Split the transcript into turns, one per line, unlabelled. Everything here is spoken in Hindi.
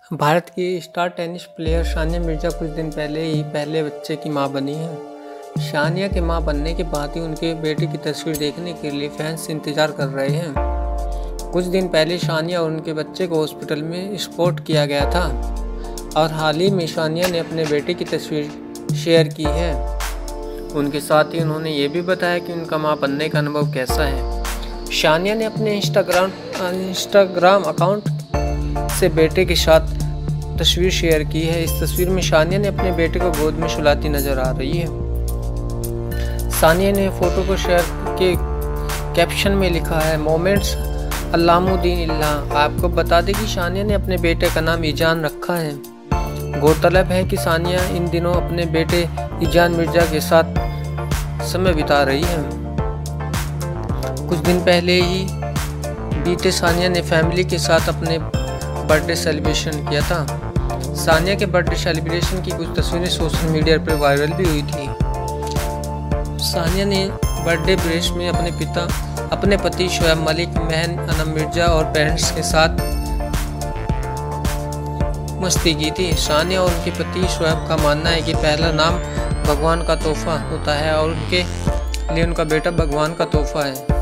भारत की star tennis player Sania Mirza कुछ दिन पहले ही पहले बच्चे की मां बनी हैं। सानिया के मां बनने के बाद ही उनके बेटे की तस्वीर देखने के लिए फैंस इंतजार कर रहे हैं। कुछ दिन पहले सानिया और उनके बच्चे को हॉस्पिटल में स्पॉट किया गया था और हाल ही में सानिया ने अपने बेटे की तस्वीर शेयर की है। उनके साथ ही उन्होंने ये भी बताया कि उनका मां बनने का अनुभव कैसा है। सानिया ने अपने इंस्टाग्राम अकाउंट से बेटे के साथ तस्वीर शेयर की है। इस तस्वीर में सानिया ने अपने बेटे को गोद में सुलाती नजर आ रही है। सानिया ने फोटो को शेयर के कैप्शन में लिखा है, मोमेंट्स अल्लामुद्दीन इल्लाह। आपको बता दें कि सानिया ने अपने बेटे का नाम ईजान रखा है। गौरतलब है कि सानिया इन दिनों अपने बेटे ईजान मिर्जा के साथ समय बिता रही है। कुछ दिन पहले ही बीते सानिया ने फैमिली के साथ अपने बर्थडे सेलिब्रेशन किया था। सानिया के बर्थडे सेलिब्रेशन की कुछ तस्वीरें सोशल मीडिया पर वायरल भी हुई थी। सानिया ने बर्थडे ब्रेश में अपने पति शोएब मलिक, बहन अनम मिर्जा और पेरेंट्स के साथ मस्ती की थी। सानिया और उनके पति शोएब का मानना है कि पहला नाम भगवान का तोहफा होता है और उनके लिए उनका बेटा भगवान का तोहफा है।